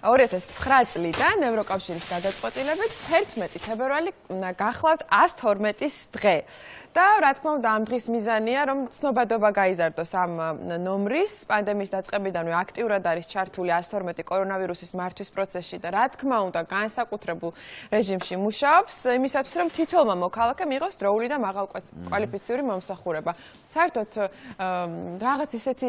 2009 წლიდან ევროკავშირის გადაწყვეტილებით 11 თებერვალი გახლავთ 112-ის დღე. და რა თქმა უნდა ამ დღის მიზანია რომ ცნობადობა გაიზარდოს ამ ნომრის პანდემიის დაწყებიდანვე აქტიურად არის ჩართული 112 კორონავირუსის მართვის პროცესში და რა თქმა უნდა განსაკუთრებულ რეჟიმში მუშაობს იმისათვის რომ თითოეულმა მოქალაქემ მიიღოს დროული და მაღალკვალიფიციური მომსახურება. საერთოდ რაღაც ისეთი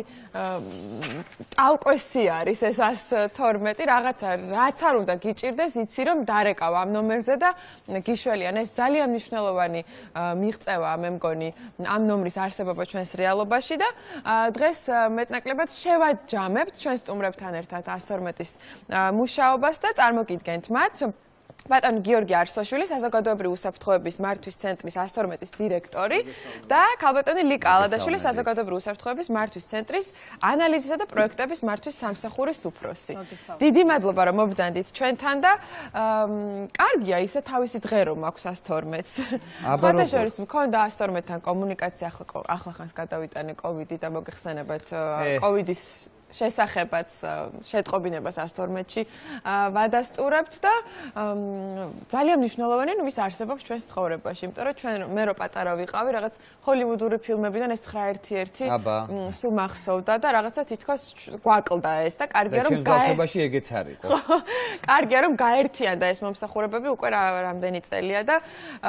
ტალკვესი არის ეს 112 რაღაცა რაც არ უნდა გიჭირდეს იცი რომ დარეკავ ამ ნომერზე და გიშველიან ეს ძალიან მნიშვნელოვანი მიღწევა მე მგონი ამ ნომრის არსებობა ჩვენს რეალობაში და დღეს მეტნაკლებად შევაჯამებთ ჩვენ სტუმრებთან ერთად 112-ის მუშაობას და წარმოგიდგენთ მათ ბატონი გიორგი არსოშვილი, საზოგადოებრივი უსაფრთხოების მართვის ცენტრის 112-ის დირექტორი და ქალბატონი ლიკა ალადაშვილი, საზოგადოებრივი უსაფრთხოების მართვის ცენტრის ანალიზისა და პროექტების მართვის სამსახურის უფროსი. დიდი მადლობა რომ მობრძანდით ჩვენთან და კარგია ისე თავისი დღე რომ აქვს 112-ს. სხვადასხვა მქონდა 112-თან კომუნიკაცია ახლახანს გადავიტანე COVID-ი და მოგეხსენებათ COVID-ის შესახებაც შეტყობინებას 112-ში ვადასტურებთ და ძალიან მნიშვნელოვანია რომ ის არსებობს ჩვენს ცხოვრებაში, იმიტომ რომ ჩვენ მე რო პატარა ვიყავი, რაღაც ჰოლივუდური ფილმებიდან ეს 911 სულ მახსოვდა და რაღაცა თითქოს გვაკლდა ეს და კარგია რომ ბავშვობაში ეგეც არის. კარგია რომ გაერთიანდა ეს მომსახურებები უკვე რამდენი წელია და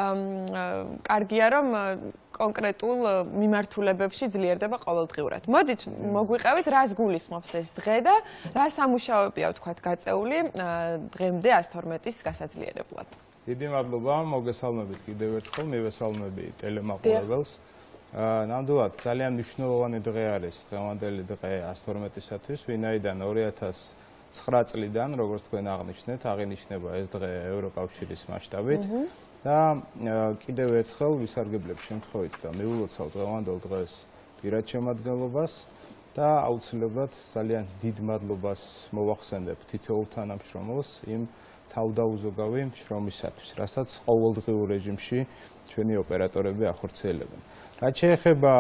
კარგია რომ კონკრეტულ მიმართულებებში ძლიერდება ყოველდღიურად. მოდით მოგვიყევით რას გულისხმობს ეს დღე და რა სამუშაოებია ვთქვათ გაწეული დღემდე 112-ის გასაძლიერებლად. დიდი მადლობა, მოგესალმებით კიდევ ერთხელ, მივესალმები ტელემაყურებელს. ნამდვილად ძალიან მნიშვნელოვანი დღე არის დღევანდელი დღე 112-ისათვის, ვინაიდან 2009 წლიდან, როგორც თქვენ აღნიშნეთ, აღინიშნება ეს დღე ევროკავშირის მასშტაბით. და კიდევ ერთხელ ვისარგებლებ შემთხვევით და მიულოცავ დღევანდელ დღეს პირად შემადგენლობას და აუცილებლად ძალიან დიდ მადლობას მოვახსენებ თითოეულ თანამშრომელს იმ თავდაუზოგავი შრომისათვის, რასაც ყოველდღიურ რეჟიმში ჩვენი ოპერატორები ახორციელებენ. რაც შეეხება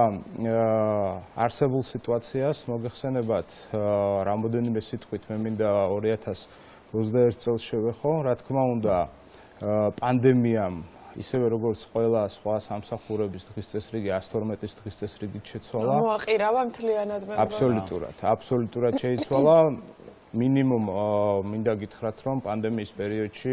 არსებულ სიტუაციას, მოგეხსენებათ რამოდენიმე სიტყვით მე მინდა 2021 წელს შევეხო, რა თქმა უნდა პანდემიამ ისევე როგორც ყველა სხვა სამსახურების დღის წესრიგი 112-ის დღის წესრიგით შეცვალა. მოაყირავა მთლიანად მე. აბსოლუტურად შეიცვალა. მინიმუმ მინდა გითხრათ რომ პანდემიის პერიოდში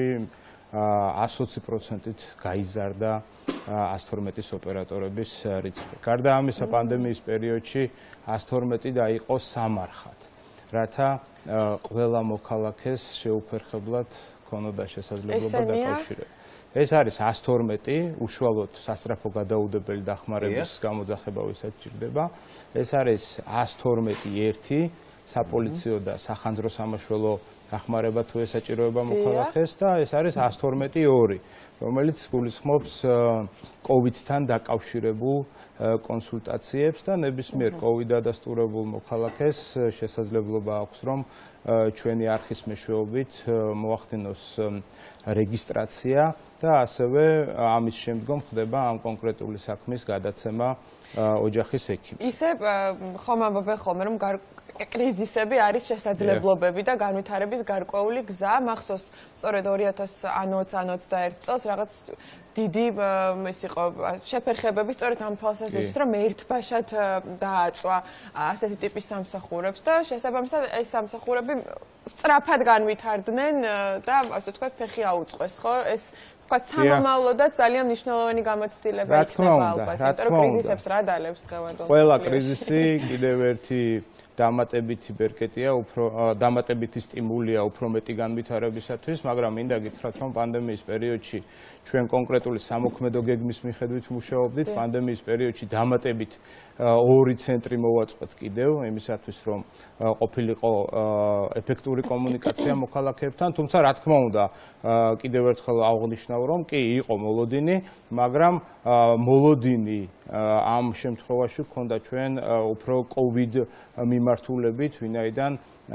120%-ით გაიზარდა 112-ის ოპერატორების რიცხვი. გარდა ამისა პანდემიის პერიოდში 112 დაიყო სამარხად, რათა ყველა მოქალაქეს შეუფერხებლად ქონოდა შესაძლებლობა დაკავშირება. ეს არის 112, უშუალოდ სასწრაფო გადაუდებელი დახმარების გამოძახება ვისაც ჭირდება. ეს არის 112-1 საპოლიციო და სახანძრო სამაშველო დახმარება თუ ესაჭიროება მოქალაქეს და ეს არის 112-2, რომელიც გულისხმობს COVID-თან დაკავშირებულ კონსულტაციებს და ნებისმიერ COVID დადასტურებულ მოქალაქეს შესაძლებლობა აქვს რომ ჩვენი არხის მეშვეობით მოახდინოს რეგისტრაცია და ასევე ამის შემდგომ ხდება ამ კონკრეტული საქმის გადაცემა ოჯახის ექიმს. ისე ხომ ამბობენ ხოლმე რომ კრიზისები არის შესაძლებლობები და განვითარების გარკვეული გზა. მახსოვს სწორედ 2020-21 წელს რაღაც დიდი ის იყო შეფერხებები სწორედ ამ თვალსაზრისით რომ ერთბაშად დააწვა ასეთი ტიპის სამსახურებს და შესაბამისად ეს სამსახურები სწრაფად განვითარდნენ და ასე ვთქვათ ფეხი აუწყვეს, ხო? ეს ვთქვათ სამომავლოდაც ძალიან მნიშვნელოვანი გამოცდილება იქნება ალბათ, იმიტომ რომ კრიზისებს რა დალევს დღევანდელ. ყველა კრიზისი კიდევ ერთი დამატებითი ბერკეტია, დამატებითი სტიმულია უფრო მეტი განვითარებისათვის, მაგრამ მინდა გითხრათ, რომ პანდემიის პერიოდში ჩვენ კონკრეტული სამოქმედო გეგმის მიხედვით მუშაობდით. პანდემიის პერიოდში დამატებით 2 ცენტრი მოვაწყვეთ კიდევ, იმისათვის რომ ყოფილიყო ეფექტური კომუნიკაცია მოქალაქეებთან, თუმცა რა თქმა უნდა, კიდევ ერთხელ აღნიშნავ, რომ კი იყო მოლოდინი, მაგრამ მოლოდინი ამ შემთხვევაში გქონდა ჩვენ უფრო COVID მიმართულებით, ვინაიდან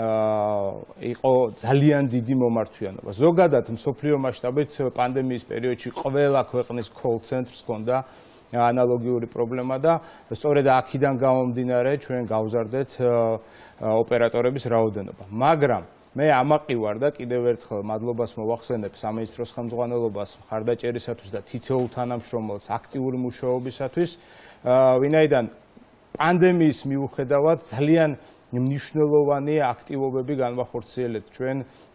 იყო ძალიან დიდი მომართვიანობა. ზოგადად მსოფლიო მასშტაბით პანდემიის პერიოდში ყველა ქვეყნის call centers ჰქონდა ანალოგიური პრობლემა და სწორედ აქედან გამომდინარე ჩვენ გავზარდეთ ოპერატორების რაოდენობა. მაგრამ მე ამაყივარ და კიდევ ერთხელ მადლობას მოვახსენებ სამინისტროს ხელმძღვანელობას მხარდაჭერისათვის და თითოეულ თანამშრომელს აქტიური მუშაობისათვის, ვინაიდან პანდემიის მიუხედავად ძალიან მნიშვნელოვანი აქტივობები განვახორციელეთ ჩვენ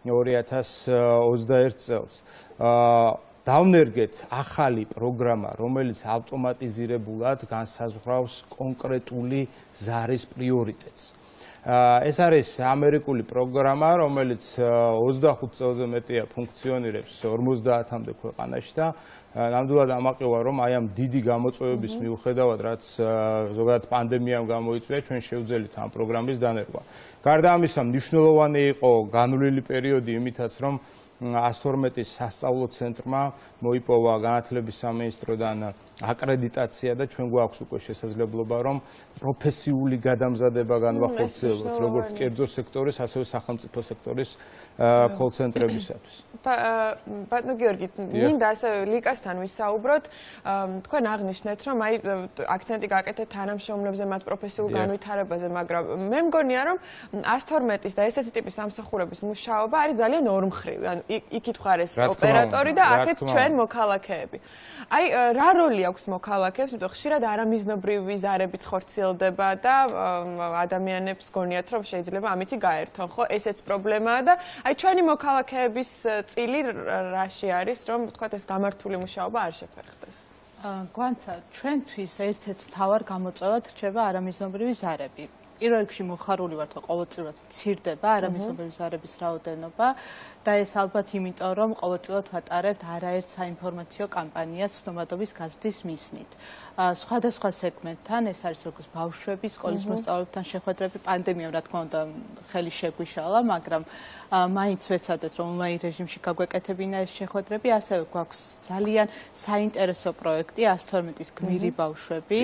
2021 წელს. დავნერგეთ ახალი პროგრამა, რომელიც ავტომატიზირებულად განსაზღვრავს კონკრეტული ზარის პრიორიტეტს. ეს არის ამერიკული პროგრამა, რომელიც 25 წელზე მეტია ფუნქციონირებს 50-მდე ქვეყანაში და ნამდვილად ამაყივა, რომ აი ამ დიდი გამოწვევების მიუხედავად, რაც ზოგადად პანდემიამ გამოიწვია, ჩვენ შევძელით ამ პროგრამის დანერგვა. გარდა ამისა, მნიშვნელოვანი იყო განვლილი პერიოდი იმითაც, რომ 112-ის სასწავლო ცენტრმა მოიპოვა განათლების სამინისტროდან აკრედიტაცია და ჩვენ გვაქვს უკვე შესაძლებლობა, რომ პროფესიული გადამზადება განვახორციელოთ, როგორც კერძო სექტორის, ასევე სახელმწიფო სექტორის კოლ-ცენტრებისათვის. ბატონო გიორგი, მინდა ასევე ლიკასთან ვისაუბროთ. თქვენ აღნიშნეთ, რომ აი აქცენტი გაკეთეთ თანამშრომლებზე, მათ პროფესიულ განვითარებაზე, მაგრამ მე მგონია, რომ 112-ის და ესეთი ტიპის სამსახურების მუშაობა არის ძალიან ორმხრივი. ანუ იქით ხარ ეს ოპერატორი და აქეთ ჩვენ მოქალაქეები. აი რა როლი აქვს მოქალაქეებს, იმიტომ ხშირად არამიზნობრივი ზარებიც ხორციელდება და ადამიანებს გონიათ, რომ შეიძლება ამითი გაერთონ, ხო? ესეც პრობლემაა და აი ჩვენი მოქალაქეების წილი რაში არის, რომ თქვათ ეს გამართული მუშაობა არ შეფერხდეს. გვანცა, ჩვენთვის ერთ-ერთ მთავარ გამოწვევად რჩება არამიზნობრივი ზარები. პირველ რიგში მოხარული ვართ, რომ ყოველწლიურად მცირდება არამიზნობრივი ზარების რაოდენობა და ეს ალბათ იმიტომ, რომ ყოველწლიურად ვატარებთ არაერთ საინფორმაციო კამპანიას ცნობადობის გაზრდის მიზნით. სხვადასხვა სეგმენტთან, ეს არის როგორც ბავშვების, სკოლის მოსწავლეებთან შეხვედრები, პანდემიამ რა თქმა უნდა ხელი შეგვიშალა, მაგრამ მაინც ვეცადეთ, რომ ონლაინ რეჟიმში გაგვეკეთებინა ეს შეხვედრები, ასევე გვაქვს ძალიან საინტერესო პროექტი 112-ის გმირი ბავშვები.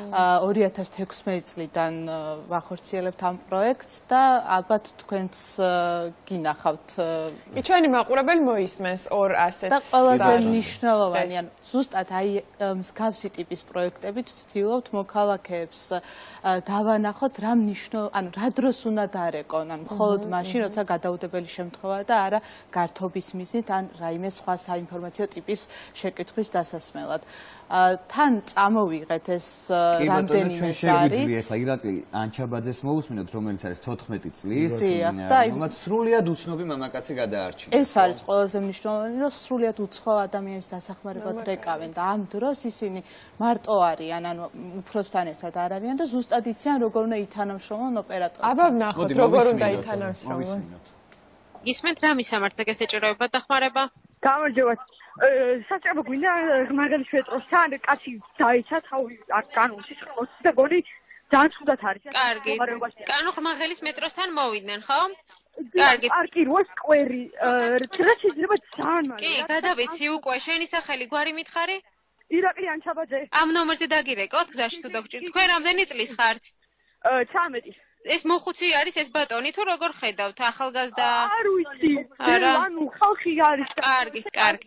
2016 წლიდან ვახორციელებთ ამ პროექტს და ალბათ თქვენც გინახავთ. ჩვენი მაყურებელი მოისმენს ორ ასეთ და ყველაზე მნიშვნელოვანი, ანუ ზუსტად აი მსგავსი ტიპის პროექტებით ვცდილობთ მოქალაქეებს დავანახოთ რა ანუ რა დროს უნდა დაარეკონ, ანუ მხოლოდ მაშინ, როცა გადაუდებელი შემთხვევაა და არა გართობის მიზნით ან რაიმე სხვა საინფორმაციო ტიპის შეკითხვის დასასმელად. თან წამოვიღეთ ეს რამდენიმე ზარი. ახლა ირაკლი ანჩაბაძეს მოусმინოთ, რომელიც არის 14 წლის, და რომელმაც სრულიად უცნობი მამაკაცი გადაარჩინა. ეს არის ყველაზე მნიშვნელოვანი, რომ სრულიად უცხო ადამიანის დასახმარებლად რეკავენ და ამ დროს ისინი მარტო არიან, ანუ უფროსთან ერთად არ არიან და ზუსტად იციან, როგორ უნდა ითანამშრომლონ ოპერატორთან. აბა ვნახოთ, როგორ უნდა ითანამშრომლონ. ისმენთ რა მისამართზე გესაჭიროება დახმარება? გამარჯობა. საჭირო გვინდა მაგალითად შეტროსთან კაცი დაიცა თავი არ განუსის და გონი ძალიან ცუდად არის. კარგი. კანო ხმაღელის მეტროსთან მოვიდნენ, ხო? კარგი. პარკი როა სკვერი. რა შეიძლება ძალიან მალე. კი, გადავიცი უკვე. შენი სახელი გვარი მითხარი? ირაკლი ანჩაბაძე. ამ ნომერზე დაგირეკოთ გზაში თუ დაგჭირთ. თქვენ რამდენი წლის ხართ? 13. ეს მოხუცი არის ეს ბატონი თუ როგორ ხედავთ ახალგაზრდა? არ ვიცი. ანუ ხალხი არის. კარგი.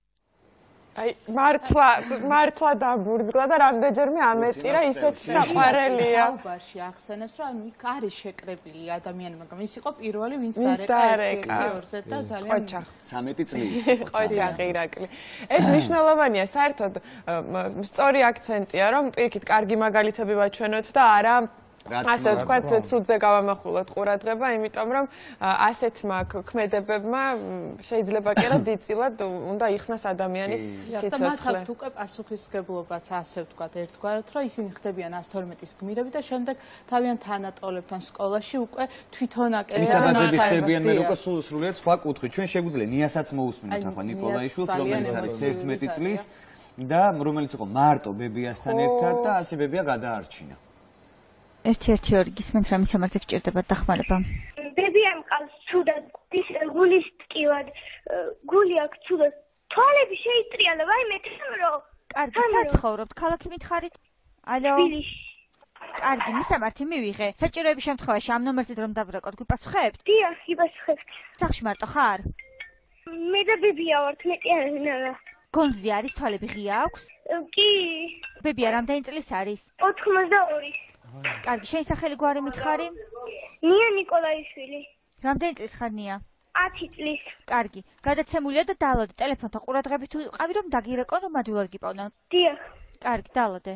აი მართლა დაბურძგლა და რამდენჯერმე ამეტირა ისეთ საყვარელია. საუბარში ახსენებს, რომ ანუ იქ არის შეკრებილი ადამიანი, მაგრამ ის იყო პირველი, ვინც დარეკა 1-2-ზე და ძალიან 13 წლის. ყოჯაღი ირაკლი. ეს მნიშვნელოვანია, საერთოდ სწორი აქცენტია, რომ პირიქით კარგი მაგალითები ვაჩვენოთ და არა ასე ვთქვათ, ცუდზე გავამახვილოთ ყურადღება, იმიტომ რომ ასეთმა ქმედებებმა შეიძლება კი არა დიდწილად უნდა იხსნას ადამიანის სიცოცხლე. და მათ აქვთ უკვე პასუხისმგებლობაც, ასე ვთქვათ, ერთგვარად, რომ ისინი ხდებიან 112-ის გმირები და შემდეგ თავიანთ თანატოლებთან სკოლაში უკვე თვითონ აკეთებენ ახალგაზრდები ხდებიან, მე უკვე სრულიად სხვა კუთხით. ჩვენ შეგვიძლია ნიასაც მოусმინოთ ახლა ნიკოლაიშვილს, რომელიც არის 11 წლის და რომელიც იყო მარტო ბებიასთან ერთად და ასე ბებია გადაარჩინა. 1-1-2 გისმენთ რა მისამართი გჭირდება დახმარება? ბებია მყავს ცუდად, გულის ტკივად, გული აქვს ცუდად. თვალები შეიტრიალა, ვაიმე თემრო. კარგი, საცხოვრობთ, ქალაქი მითხარით? ალო. კარგი, მისამართი მივიღე. საჭიროების შემთხვევაში ამ ნომერზე რომ დავრეკოთ, გვიპასუხებთ? დიახ, იბასუხებთ. სახლში მარტო ხარ? მე და ბებია ვართ, მეტი გონზე არის თვალები ღია აქვს? კი. ბებია რამდენი წლის არის? 82. კარგი, შენი სახელი გვარი მითხარი? ნია ნიკოლაიშვილი. რამდენი წლის ხარნია? 10 წლის. კარგი. გადაცემულია და დალოდე ტელეფონთან ყურადღებით თუ იყავი რომ დაგირეკო რომ ადვილად გიპოვნო. დიახ. კარგი, დალოდე.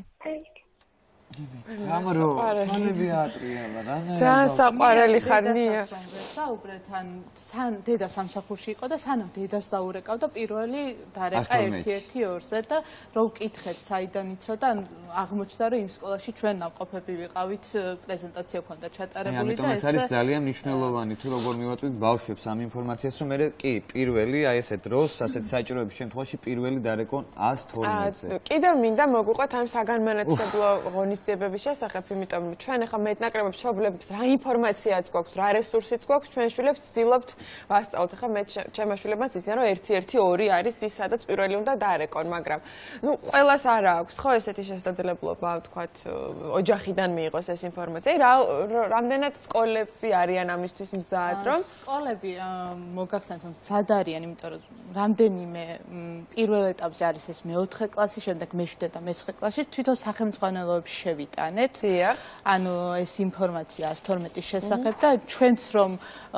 გამარო, თვალები აატრიალა რა. ძალიან საყვარელი ხარნია. საუბრეთ ან დედა სამსახურში იყო და სანამ დედას დაურეკავდა პირველი დარეკა 1-1-2-ზე და რო ვკითხეთ საიდან იცოდა ან აღმოჩნდა რომ იმ სკოლაში ჩვენ ნამყოფები ვიყავით პრეზენტაცია ქონდა ჩატარებული და ეს არის ძალიან მნიშვნელოვანი თუ როგორ მივაწვით ბავშვებს ამ ინფორმაციას რომ მე კი პირველი აი ესეთ დროს ასეთ საჭიროების შემთხვევაში პირველი დარეკონ 112-ზე. კიდევ მინდა მოგვიყვათ ამ საგანმანათლებლო ღონისძიებების შესახებ, იმიტომ რომ ჩვენ ახლა მეტნაკლებად მშობლებს რა ინფორმაციაც გვაქვს, რა რესურსიც გვაქვს, ჩვენ შვილებს ვცდილობთ ვასწავლოთ. ახლა მე ჩემმა შვილებმაც იციან რომ 1-1-2 არის ის, სადაც პირველი უნდა დარეკონ, მაგრამ ნუ ყველას არ აქვს ხო ესეთი შესაძლებლობა, ვთქვათ, ოჯახიდან მიიღოს ეს ინფორმაცია. რამდენად სკოლები არიან ამისთვის მზად, რომ სკოლები მოგახსენეთ რომ მზად არიან, იმიტომ რომ რამდენიმე პირველ ეტაპზე არის ეს მე-4 კლასი, შემდეგ მე-7 და მე-9 კლასში თვითონ სახელმძღვანელოებში შევიტანეთ. ანუ ეს ინფორმაცია 112-ის შესახებ და ჩვენც რომ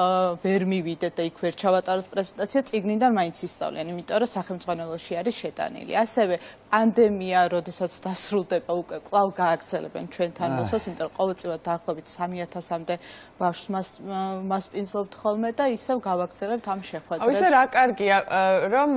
ვერ მივიდეთ და იქ ვერ ჩავატაროთ პრეზენტაცია, წიგნიდან მაინც ისწავლიან, იმიტომ რომ სახელმძღვანელოში არის შეტანილი. ასევე პანდემია, როდესაც დასრულდება, უკვე კვლავ გააგრძელებენ ჩვენთან მოსვლას, იმიტომ რომ ყოველწლიურად დაახლოებით 3000-მდე ბავშვს მასპინძლობთ ხოლმე და ისევ გავაგრძელებთ ამ შეხვედრებს. ისე რა კარგია, რომ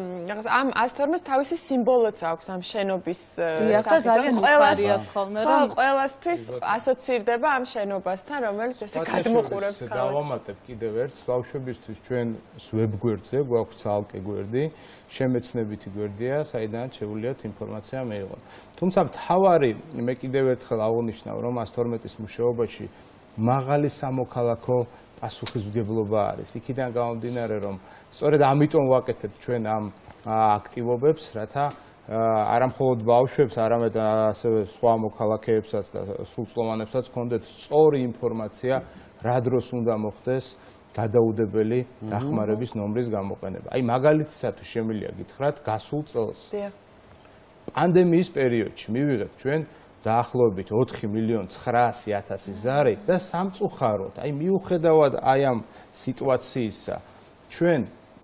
ამ 112-ს თავისი სიმბოლოც აქვს ამ შენობის ძალიან უხარიათ ხოლმე რომ ყველასთვის ასოცირდება ამ შენობასთან, რომელიც ესე გადმოყურებს ქალაქს. დავამატებ კიდევ ერთ ბავშვებისთვის ჩვენ ვებგვერდზე გვაქვს ცალკე გვერდი, შემეცნებითი გვერდია, საიდანაც შეუძლიათ ინფორმაცია მიიღონ. თუმცა მთავარი მე კიდევ ერთხელ აღნიშნავ, რომ 112-ის მუშაობაში მაღალი სამოქალაქო პასუხისმგებლობა არის. იქიდან გამომდინარე, რომ სწორედ ამიტომ ვაკეთებთ ჩვენ ამ აქტივობებს, რათა არა მხოლოდ ბავშვებს, არამედ ასევე სხვა მოქალაქეებსაც და სრულწლოვანებსაც ჰქონდეთ სწორი ინფორმაცია, რა დროს უნდა მოხდეს გადაუდებელი დახმარების ნომრის გამოყენება. აი მაგალითისათვის შემიძლია გითხრათ, გასულ წელს პანდემიის პერიოდში მივიღეთ ჩვენ დაახლოებით 4.900.000 ზარი და სამწუხაროდ, აი მიუხედავად აი ამ სიტუაციისა, ჩვენ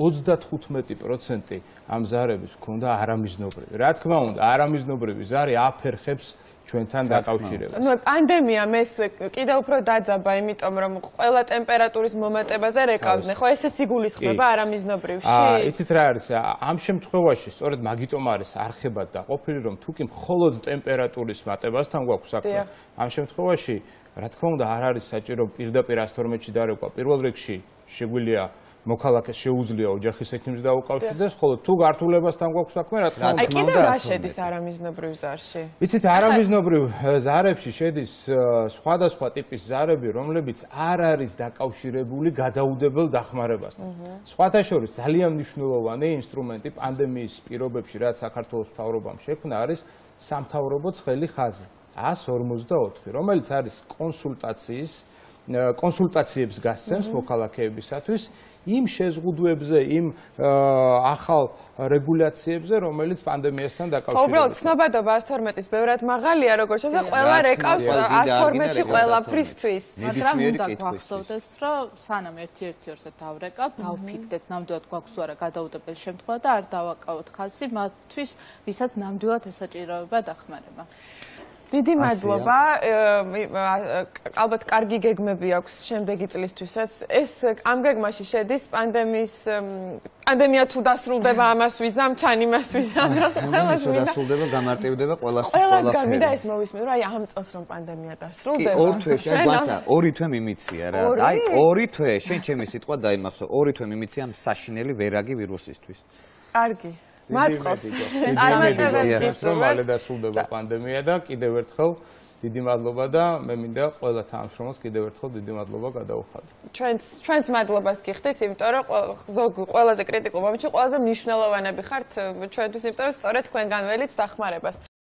35% ამ ზარების ქონდა არამიზნობრივი. რა თქმა უნდა, არამიზნობრივი ზარი აფერხებს ჩვენთან დაკავშირებას. ნუ პანდემიამ ეს კიდევ უფრო დაძაბა, იმიტომ რომ ყველა ტემპერატურის მომატებაზე რეკავდნენ. ხო, ესეც იგულისხმება არამიზნობრივში? იცით რა არის? ამ შემთხვევაში სწორედ მაგიტომ არის არხებად დაყოფილი, რომ თუ კი მხოლოდ ტემპერატურის მატებასთან გვაქვს საქმე, ამ შემთხვევაში, რა თქმა უნდა, არ არის საჭირო პირდაპირ 112-ში დარეკვა. პირველ რიგში შეგვიძლია მოქალაქეს შეუძლია ოჯახის ექიმს დაუკავშირდეს, ხოლო თუ გართულებასთან გვაქვს საქმე, რა თქმა უნდა. აი კიდევ რა შედის არამიზნობრივ ზარში? იცით, არამიზნობრივ ზარებში შედის სხვადასხვა ტიპის ზარები, რომლებიც არ არის დაკავშირებული გადაუდებელ დახმარებასთან. სხვათა შორის ძალიან მნიშვნელოვანი ინსტრუმენტი პანდემიის პირობებში, რაც საქართველოს მთავრობამ შექმნა, არის სამთავრობო ცხელი ხაზი 154, რომელიც არის კონსულტაციებს გასცემს მოქალაქეებისათვის იმ შეზღუდვებზე, იმ ახალ რეგულაციებზე, რომელიც პანდემიასთან დაკავშირებულია. უბრალოდ ცნობადობა 112-ის ბევრად მაღალია, როგორც შესაძლოა, ყველა რეკავს 112-ში ყველაფრისთვის. მაგრამ უნდა გვახსოვდეს, რომ სანამ 1-1-2-ზე დავრეკავთ, დავფიქრდეთ, ნამდვილად გვაქვს თუ არა გადაუდებელი შემთხვევა და არ დავაკავოთ ხაზი მათთვის, ვისაც ნამდვილად ესაჭიროება დახმარება. დიდი მადლობა. ალბათ კარგი გეგმები აქვს შემდეგი წლისთვისაც. ეს ამ გეგმაში შედის პანდემია თუ დასრულდება, ამას ვიზამთ, თან იმას ვიზამთ. ყველას მინდა დასრულდება, გამარტივდება ყველასთვის ყველას გამინდა ეს მოვისმენ, რომ აი ამ წელს რომ პანდემია დასრულდება. კი, 2 თვეში, ბაცა, 2 თვე მიმიცია რა. აი 2 თვე, შენ ჩემი სიტყვა დაიმახსოვრე, 2 თვე მიმიცია ამ საშინელი ვერაგი ვირუსისთვის. კარგი. მაწყობს. მალე დასრულდება პანდემია და კიდევ ერთხელ დიდი მადლობა და მე მინდა ყველა თანამშრომელს კიდევ ერთხელ დიდი მადლობა გადაუხადო. ჩვენც მადლობას გიხდით, იმიტომ რომ ყველაზე კრიტიკულ მომენტში ყველაზე მნიშვნელოვანები ხართ ჩვენთვის, იმიტომ რომ სწორედ თქვენგან ველით დახმარებას.